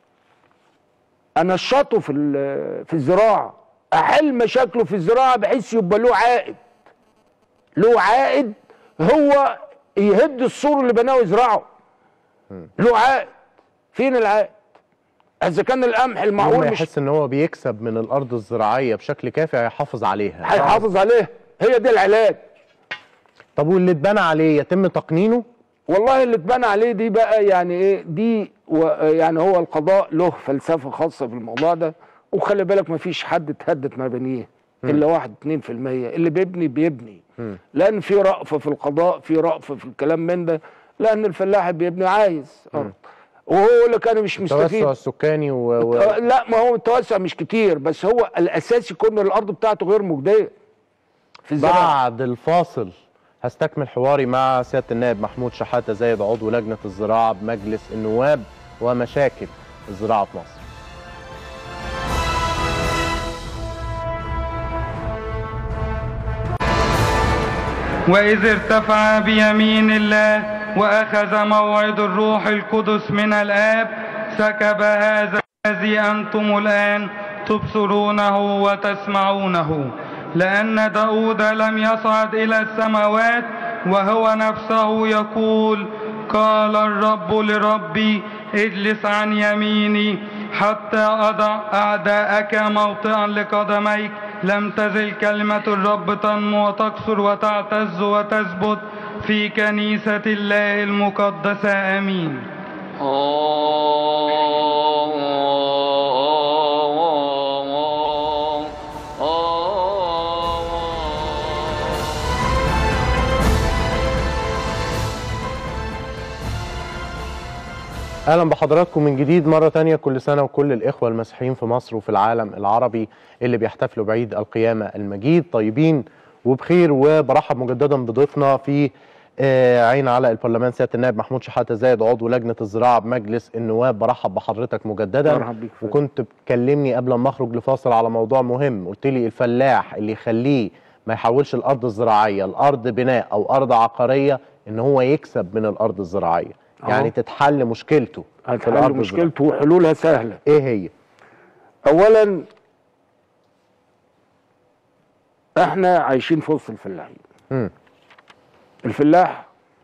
انشطه في الزراعه، احل مشاكله في الزراعه بحيث يبقى له عائد. له عائد هو يهد السور اللي بناه ويزرعه. له عائد. فين العائد؟ اذا كان القمح المعقول مش يحس ان هو بيكسب من الارض الزراعيه بشكل كافي هيحافظ عليها. هيحافظ عليها، هي دي العلاج. طب واللي اتبنى عليه يتم تقنينه؟ والله اللي اتبنى عليه دي بقى يعني ايه دي يعني هو القضاء له فلسفه خاصه في الموضوع ده، وخلي بالك ما فيش حد اتهدت مبانيه الا 1-2%. اللي بيبني لان في رأفه في القضاء، في رأفه في الكلام من ده، لان الفلاح بيبني عايز ارض وهو يقول لك انا مش مستفيد. التوسع السكاني لا ما هو التوسع مش كتير، بس هو الاساسي كون الارض بتاعته غير مجديه في الزراعه. بعد الفاصل هستكمل حواري مع سيادة النائب محمود شحاتة زايد عضو لجنة الزراعة بمجلس النواب ومشاكل الزراعة في مصر. وإذ ارتفع بيمين الله وأخذ موعد الروح القدس من الآب سكب هذا الذي أنتم الآن تبصرونه وتسمعونه، لأن داود لم يصعد إلى السماوات وهو نفسه يقول قال الرب لربي اجلس عن يميني حتى أضع أعداءك موطئا لقدميك. لم تزل كلمة الرب تنمو وتكثر وتعتز وتثبت في كنيسة الله المقدسة. آمين. اهلا بحضراتكم من جديد مره تانية. كل سنه وكل الاخوه المسيحيين في مصر وفي العالم العربي اللي بيحتفلوا بعيد القيامه المجيد طيبين وبخير. وبرحب مجددا بضيفنا في عين على البرلمان سياده النائب محمود شحاتة زايد عضو لجنه الزراعه بمجلس النواب. برحب بحضرتك مجددا. وكنت بتكلمني قبل ما اخرج لفاصل على موضوع مهم، قلت لي الفلاح اللي يخليه ما يحولش الارض الزراعيه لارض بناء او ارض عقاريه ان هو يكسب من الارض الزراعيه. يعني تتحل مشكلته. هتحل مشكلته وحلولها سهله. ايه هي؟ اولا احنا عايشين في وسط الفلاحين. الفلاح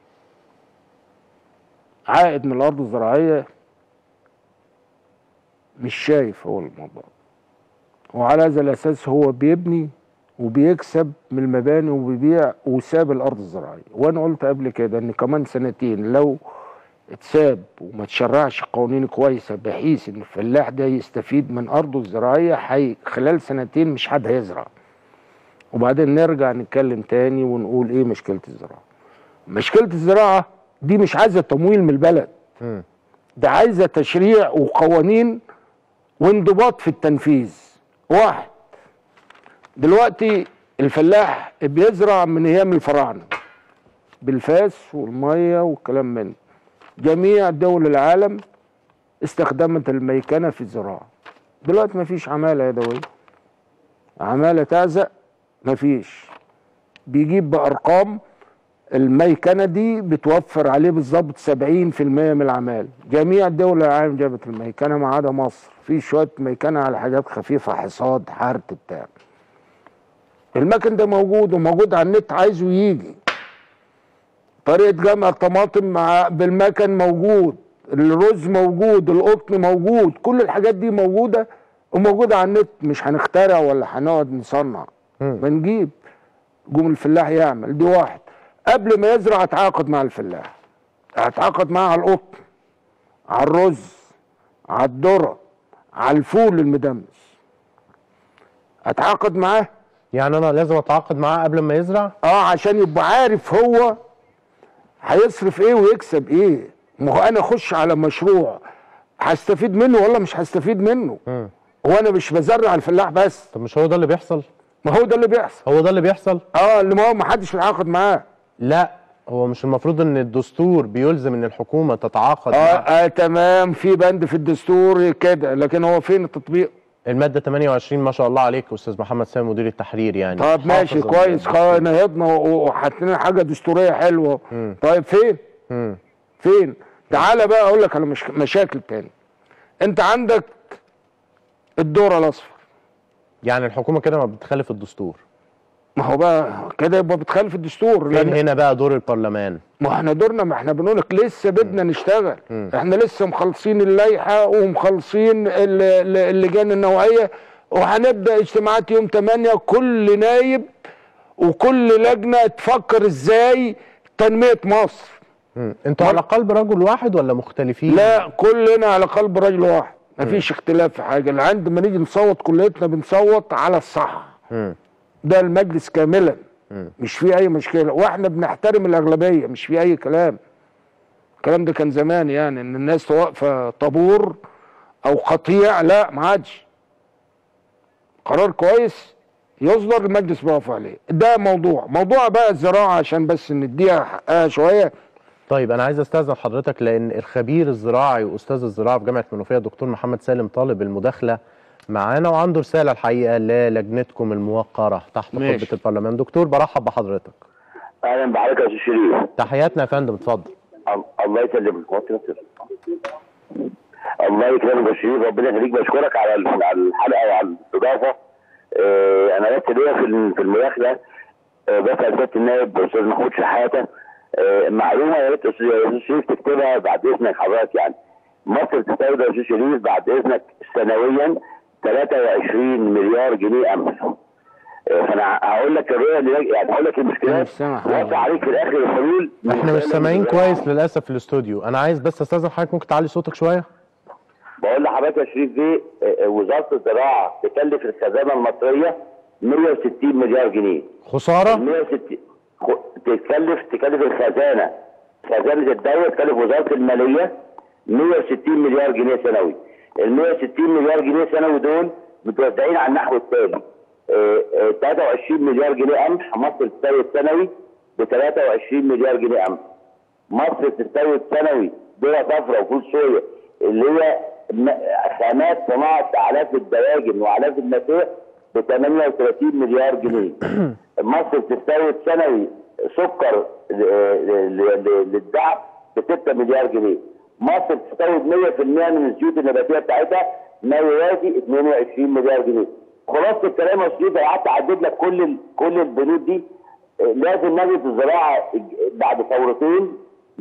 عائد من الارض الزراعيه مش شايف هو الموضوع، وعلى هذا الاساس هو بيبني وبيكسب من المباني وبيبيع وساب الارض الزراعيه. وانا قلت قبل كده ان كمان سنتين لو اتساب وما تشرعش قوانين كويسه بحيث ان الفلاح ده يستفيد من ارضه الزراعيه خلال سنتين مش حد هيزرع. وبعدين نرجع نتكلم تاني ونقول ايه مشكله الزراعه. مشكله الزراعه دي مش عايزه تمويل من البلد، ده عايزه تشريع وقوانين وانضباط في التنفيذ. واحد، دلوقتي الفلاح بيزرع من ايام الفراعنه بالفاس والميه والكلام من جميع دول العالم استخدمت الميكنه في الزراعه. دلوقتي مفيش عماله يدويه، عماله تعزق مفيش. بيجيب بارقام الميكنه دي بتوفر عليه بالظبط 70% من العمال. جميع دول العالم جابت الميكنه ما عدا مصر، في شويه ميكنه على حاجات خفيفه حصاد حرث بتاع. المكن ده موجود وموجود على النت، عايزه يجي. طريقه جمع الطماطم بالمكن موجود، الرز موجود، القطن موجود، كل الحاجات دي موجوده وموجوده على النت، مش هنخترع ولا هنقعد نصنع. بنجيب جم الفلاح يعمل دي. واحد قبل ما يزرع اتعاقد مع الفلاح، اتعاقد معاه على القطن، على الرز، على الذره، على الفول المدمس، اتعاقد معاه. يعني انا لازم اتعاقد معاه قبل ما يزرع؟ عشان يبقى عارف هو هيصرف ايه ويكسب ايه. ما هو انا اخش على مشروع هستفيد منه ولا مش هستفيد منه؟ هو انا مش بزرع الفلاح بس. طب مش هو ده اللي بيحصل؟ ما هو ده اللي بيحصل. هو ده اللي بيحصل؟ اللي ما هو ما حدش بيتعاقد معاه. لا، هو مش المفروض ان الدستور بيلزم ان الحكومه تتعاقد معاه؟ تمام، في بند في الدستور كده، لكن هو فين التطبيق؟ الماده 28 ما شاء الله عليك استاذ محمد سامي مدير التحرير يعني. طب ماشي كويس، نهضنا وحطينا حاجه دستوريه حلوه. طيب فين؟ فين؟ تعالى بقى اقول لك على مشاكل تاني. انت عندك الذره الاصفر. يعني الحكومه كده ما بتخالف الدستور؟ ما هو بقى كده يبقى بتخالف الدستور. فين هنا بقى دور البرلمان؟ ما احنا دورنا، ما احنا بنقول لك لسه بدنا نشتغل. احنا لسه مخلصين اللائحه ومخلصين اللجان النوعيه، وهنبدا اجتماعات يوم 8. كل نايب وكل لجنه تفكر ازاي تنميه مصر. انتوا على قلب رجل واحد ولا مختلفين؟ لا، كلنا على قلب رجل واحد، مفيش اختلاف في حاجه. عندما نيجي نصوت كليتنا بنصوت على الصح. ده المجلس كاملا، مش فيه اي مشكله، واحنا بنحترم الاغلبيه، مش فيه اي كلام. الكلام ده كان زمان، يعني ان الناس واقفه طابور او قطيع، لا ما عادش. قرار كويس يصدر المجلس بيقف عليه. ده موضوع بقى الزراعه، عشان بس نديها حقها شويه. طيب انا عايز استاذن حضرتك، لان الخبير الزراعي واستاذ الزراعه في جامعه المنوفيه الدكتور محمد سالم طالب المداخله معانا، وعنده رساله الحقيقه للجنتكم الموقره تحت قبه البرلمان. دكتور برحب بحضرتك. اهلا بحضرتك يا استاذ شريف. تحياتنا يا فندم، اتفضل. الله يسلمك. الله يكرمك يا شريف، ربنا يخليك. بشكرك على الحلقه وعلى الاستضافه. انا بس ليا في المداخله بسال سياده النائب استاذ محمود شحاته معلومه يا ريت استاذ شريف تكتبها بعد اذنك حضرتك. يعني مصر تستورد يا استاذ شريف بعد اذنك سنويا 23 مليار جنيه قمح. فانا هقول لك الرؤيه، يعني هقول لك المشكلات واسع عليك في الاخر الحلول. احنا مش سامعين كويس للاسف في الاستوديو. انا عايز بس استاذن حضرتك ممكن تعلي صوتك شويه؟ بقول لحضرتك يا شريف دي وزاره الزراعه تكلف الخزانه المصريه 160 مليار جنيه خساره. 160 تكلف الخزانه الدوله، تكلف وزاره الماليه 160 مليار جنيه سنوي. ال 160 مليار جنيه سنوي دول متوزعين على النحو التالي: 23 مليار جنيه قمح. مصر تستورد سنوي ب 23 مليار جنيه قمح. مصر تستورد سنوي ذره صفراء وفول صويا اللي هي خامات صناعه اعلاف الدواجن واعلاف النسيج ب 38 مليار جنيه. مصر تستورد سنوي سكر للدعم ب 6 مليار جنيه. مصر تستورد 100% من الزيوت النباتيه بتاعتها ما يوازي 22 مليار جنيه. خلاصه الكلام يا استاذ، قعدت اعدد لك كل البنود دي. لازم مجلس الزراعه بعد ثورتين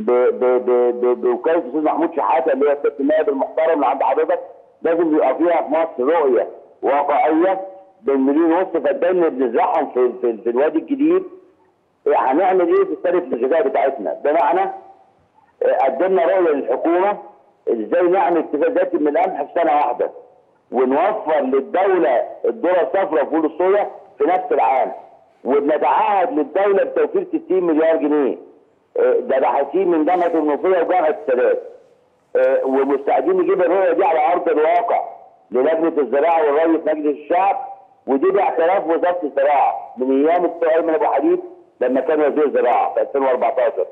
بوكاله الاستاذ محمود شحاته اللي هو سياده النائب المحترم اللي عند حضرتك، لازم يبقى فيها في مصر رؤيه واقعيه بالمليون ونص فدان اللي بنزرعهم في الوادي الجديد. هنعمل ايه في الثروه الغذائيه بتاعتنا؟ بمعنى قدمنا رؤيه للحكومه ازاي نعمل اكتفاء ذاتي من القمح في سنه واحده، ونوفر للدوله الذره الصفراء وفول الصويا في نفس العام، وبنتعهد للدوله بتوفير 60 مليار جنيه. ده باحثين من جامعه المنوفيه وجامعه السادات، ومستعدين نجيب الرؤيه دي على ارض الواقع للجنه الزراعه والري في مجلس الشعب، ودي باعتراف وزاره الزراعه من ايام الدكتور ايمن ابو حديد لما كان وزير زراعه في 2014.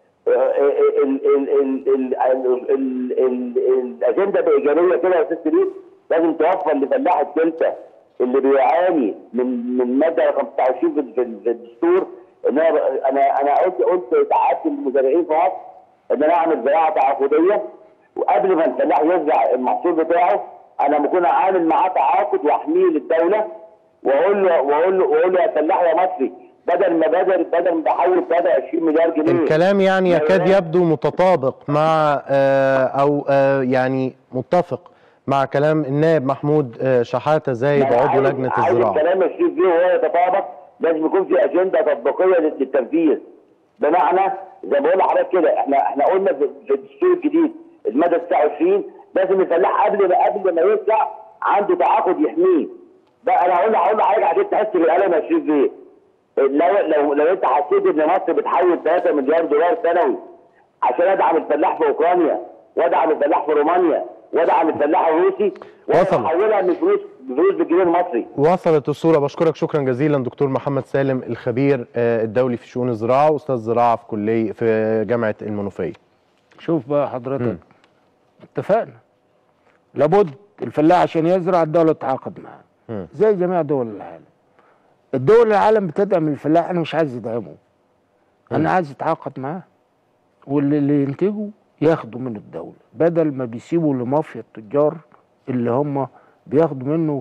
الاجنده بايجابيه كده يا استاذ شريف، لازم توفر لفلاح الدلتا اللي بيعاني من ماده رقم 29 في الدستور. ان انا قلت تعهدت للمزارعين في مصر ان انا اعمل زراعه تعاقديه، وقبل ما الفلاح يزرع المحصول بتاعه انا بكون عامل معاه تعاقد واحميه للدوله، واقول له يا فلاح يا مصري، بدل ما بحول 23 مليار جنيه. الكلام يعني يكاد يبدو متطابق مع او يعني متفق مع كلام النائب محمود شحاتة زايد عضو لجنة الزراعة. الكلام الشيخ جه وهو يتطابق لازم يكون في اجنده تطبيقيه للتنفيذ. بمعنى زي ما بقول لحضرتك كده، احنا قلنا في الدستور الجديد الماده 29 لازم الفلاح قبل ما يطلع عنده تعاقد يحميه. بقى انا هقول لحضرتك عشان تحس بالالم يا شريف بيه. لو انت حسيت ان مصر بتحول 3 مليار دولار سنوي عشان ادعم الفلاح في اوكرانيا وادعم الفلاح في رومانيا وادعم الفلاح الروسي واحولها من فلوس بالجنيه المصري. وصلت الصوره. بشكرك شكرا جزيلا دكتور محمد سالم الخبير الدولي في شؤون الزراعه واستاذ زراعه في جامعه المنوفيه. شوف بقى حضرتك، اتفقنا لابد الفلاح عشان يزرع الدوله تتعاقد معاه زي جميع دول العالم. الدول العالم بتدعم الفلاح، انا مش عايز ادعمه، انا عايز اتعاقد معاه، واللي ينتجه ياخدوا من الدوله بدل ما بيسيبوا لمافيا التجار اللي هم بياخدوا منه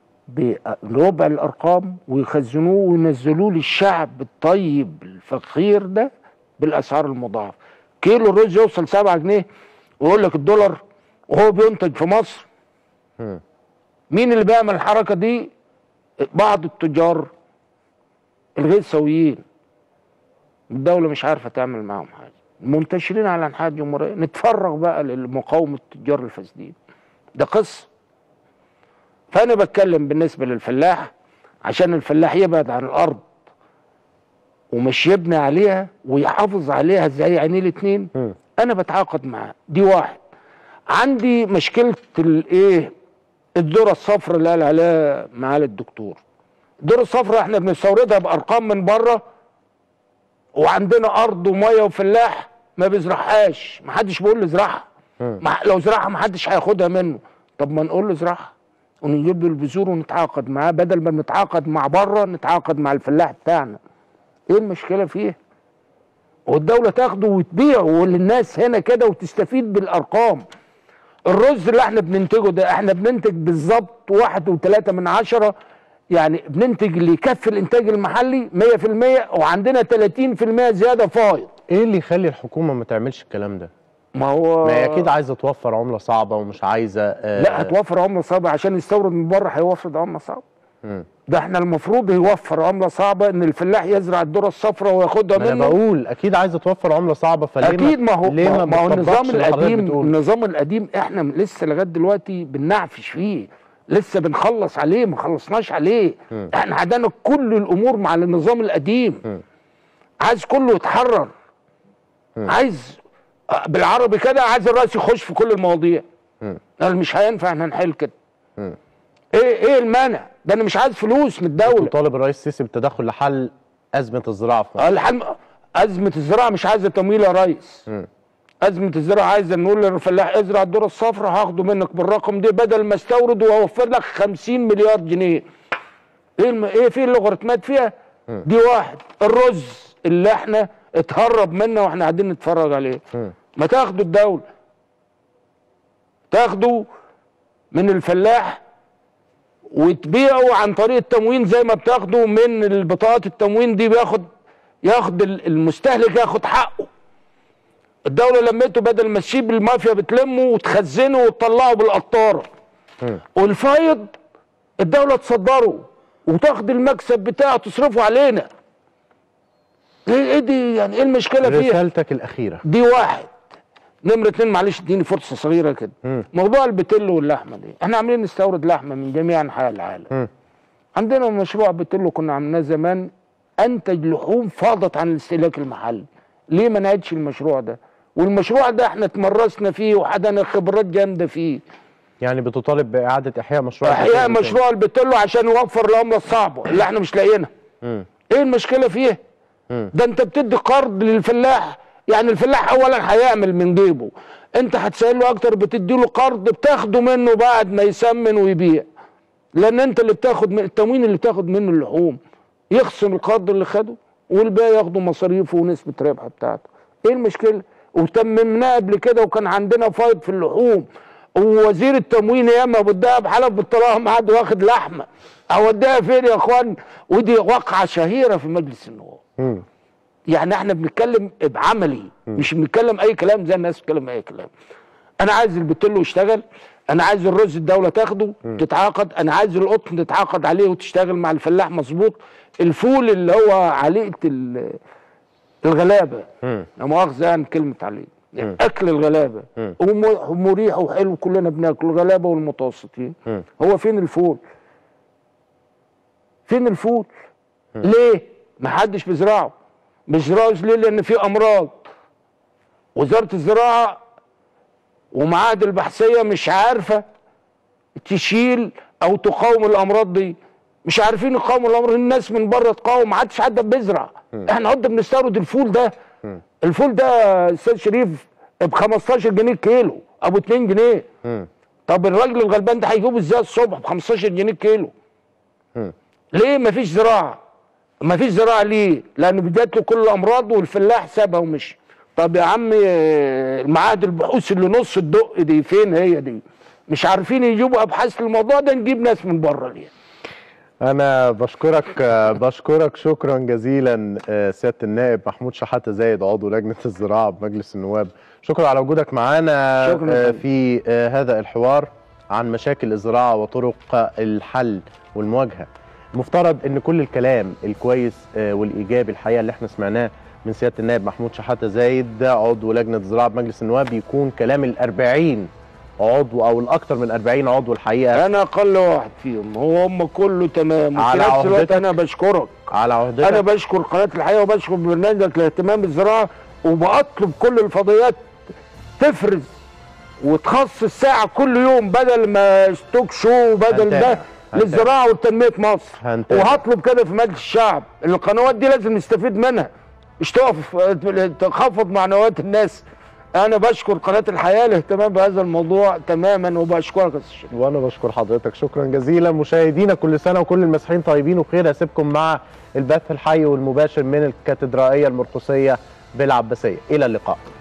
بربع الارقام ويخزنوه وينزلوه للشعب الطيب الفقير ده بالاسعار المضاعفه. كيلو الرز يوصل 7 جنيه ويقول لك الدولار وهو بينتج في مصر. مين اللي بيعمل الحركه دي؟ بعض التجار الغير سويين. الدوله مش عارفه تعمل معاهم حاجه، منتشرين على انحاء الجمهوريه. نتفرغ بقى لمقاومه التجار الفاسدين، ده قصه. فانا بتكلم بالنسبه للفلاح عشان الفلاح يبعد عن الارض ومش يبني عليها ويحافظ عليها زي عينيه الاتنين. انا بتعاقد معاه. دي واحد. عندي مشكله الذره الصفراء اللي قال عليها معالي الدكتور. الذره الصفراء احنا بنستوردها بارقام من بره، وعندنا ارض وميه وفلاح ما بيزرعهاش، ما حدش بيقول له ازرعها. لو زرعها ما حدش هياخدها منه. طب ما نقول له ازرعها ونجيب له البذور ونتعاقد معاه، بدل ما نتعاقد مع بره نتعاقد مع الفلاح بتاعنا. ايه المشكله فيه؟ والدوله تاخده وتبيعه للناس هنا كده وتستفيد بالارقام. الرز اللي احنا بننتجه ده احنا بننتج بالظبط 1.3، يعني بننتج اللي يكفي الانتاج المحلي 100%، وعندنا 30% زياده فايض. ايه اللي يخلي الحكومه ما تعملش الكلام ده؟ ما هي اكيد عايزه توفر عمله صعبه ومش عايزه لا هتوفر عمله صعبه عشان يستورد من بره هيوفر عمله صعبه. ده احنا المفروض يوفر عمله صعبه ان الفلاح يزرع الذره الصفراء وياخدها منه. انا بقول اكيد عايزه توفر عمله صعبه، فليه اكيد ما هو النظام القديم احنا لسه لغايه دلوقتي بننعفش فيه، لسه بنخلص عليه، ما خلصناش عليه. احنا عندنا كل الامور مع النظام القديم. عايز كله يتحرر، عايز بالعربي كده عايز الرئيس يخش في كل المواضيع. قال مش هينفع احنا نحل كده. ايه المانع؟ ده انا مش عايز فلوس من الدوله. طالب الرئيس السيسي بالتدخل لحل ازمه الزراعه في مصر. ازمه الزراعه مش عايزه تمويل يا ريس. ازمه الزراعه عايزه نقول للفلاح ازرع الذره الصفراء هاخده منك بالرقم ده بدل ما استورد واوفر لك 50 مليار جنيه. ايه في اللوغاريتمات فيها؟ دي واحد. الرز اللي احنا اتهرب منا واحنا قاعدين نتفرج عليه. ما تاخدوا الدوله، تاخدوا من الفلاح وتبيعوا عن طريق التموين زي ما بتاخدوا من البطاقات التموين دي. ياخد المستهلك ياخد حقه. الدوله لمته بدل ما تسيب المافيا بتلمه وتخزنه وتطلعه بالقطاره. والفايض الدوله تصدره وتاخد المكسب بتاعه تصرفه علينا. ايه دي يعني؟ ايه المشكله فيها؟ رسالتك الاخيره دي واحد. نمرة 2 معلش اديني فرصه صغيره كده. موضوع البتلو واللحمه دي، احنا عاملين نستورد لحمه من جميع انحاء العالم. عندنا مشروع بتلو كنا عملناه زمان، انتج لحوم فاضت عن الاستهلاك المحلي. ليه ما نعيدش المشروع ده؟ والمشروع ده احنا اتمرسنا فيه وحدنا خبرات جامده فيه. يعني بتطالب باعاده احياء مشروع مشروع البتلو عشان يوفر العمله الصعبه اللي احنا مش لاقيينها. ايه المشكله فيه؟ ده انت بتدي قرض للفلاح، يعني الفلاح اولا هيعمل من جيبه، انت هتسهل له اكتر، بتدي له قرض بتاخده منه بعد ما يسمن ويبيع، لان انت اللي بتاخد من التموين اللي بتاخد منه اللحوم، يخصم القرض اللي خده والباقي ياخدوا مصاريفه ونسبه ربح بتاعته. ايه المشكله؟ وتممناه قبل كده وكان عندنا فايض في اللحوم، ووزير التموين ايام ابو الدهب حلف بالطلاق قعد واخد لحمه. اوديها فين يا اخوان؟ ودي واقعه شهيره في مجلس النواب. يعني احنا بنتكلم بعملي، مش بنتكلم اي كلام زي الناس بتتكلم اي كلام. انا عايز البتلو يشتغل، انا عايز الرز الدوله تاخده تتعاقد، انا عايز القطن تتعاقد عليه وتشتغل مع الفلاح مظبوط. الفول اللي هو عليقه الغلابه، لا مؤاخذه يعني كلمه عليه، يعني اكل الغلابه ومريح وحلو، كلنا بناكل الغلابه والمتوسطين. هو فين الفول؟ فين الفول؟ ليه؟ ما حدش بيزرعه. بيزرعوش ليه؟ لان في امراض. وزاره الزراعه ومعاهد البحثيه مش عارفه تشيل او تقاوم الامراض دي، مش عارفين يقاوموا الامراض. الناس من بره تقاوم، ما عادش حد بيزرع. احنا قد بنستورد الفول ده. الفول ده استاذ شريف ب 15 جنيه كيلو او ب 2 جنيه. طب الراجل الغلبان ده هيجيبه ازاي الصبح ب 15 جنيه كيلو؟ ليه مفيش زراعه؟ مفيش زراعه ليه؟ لان بدات له كل الامراض والفلاح سابها ومشي. طب يا عم المعاهد البحوث اللي نص الدق دي فين هي دي؟ مش عارفين يجيبوا ابحاث للموضوع ده، نجيب ناس من بره ليه؟ أنا بشكرك شكرا جزيلا سيادة النائب محمود شحاتة زايد عضو لجنة الزراعة بمجلس النواب. شكرا على وجودك معانا في هذا الحوار عن مشاكل الزراعة وطرق الحل والمواجهة. المفترض ان كل الكلام الكويس والإيجابي الحقيقة اللي احنا سمعناه من سيادة النائب محمود شحاتة زايد عضو لجنة الزراعة بمجلس النواب يكون كلام ال40 عضو او الاكثر من 40 عضو الحقيقه. انا اقل واحد فيهم، هم كله تمام. وفي نفس الوقت انا بشكرك على عهدتك. انا بشكر قناه الحقيقه وبشكر برنامجك لاهتمام بالزراعه، وبطلب كل الفضائيات تفرز وتخصص ساعه كل يوم بدل ما ستوك شو بدل ده للزراعه وتنميه مصر. وهطلب كده في مجلس الشعب، القنوات دي لازم نستفيد منها، مش تقف تخفض معنويات الناس. أنا بشكر قناة الحياة الاهتمام بهذا الموضوع تماما، وبشكرك يا أستاذ. وأنا بشكر حضرتك شكرا جزيلا. مشاهدينا كل سنة وكل المسيحيين طيبين وبخير. أسيبكم مع البث الحي والمباشر من الكاتدرائية المرقسية بالعباسية. إلى اللقاء.